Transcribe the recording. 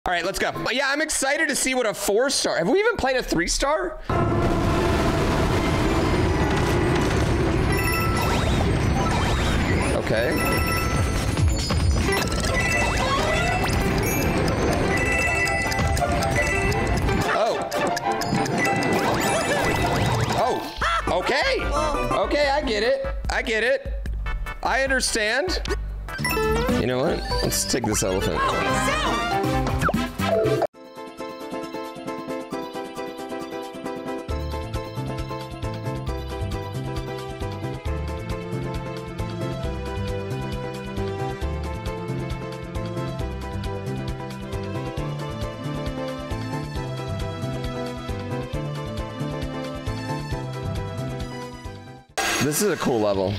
All right, let's go. Yeah, I'm excited to see what a 4-star. Have we even played a 3-star? Okay. Oh. Oh. Okay. Okay, I get it. I get it. I understand. You know what? Let's take this elephant. This is a cool level.